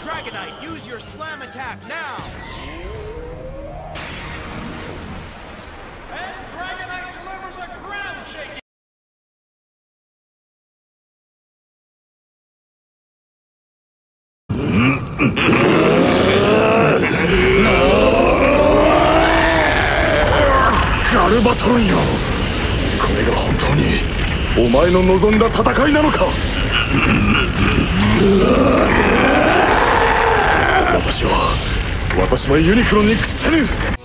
Dragonite, use your slam attack now! And Dragonite delivers a ground-shaking... ガルバトロンよ、これが本当にお前の望んだ戦いなのか。私はユニクロンに屈せぬ。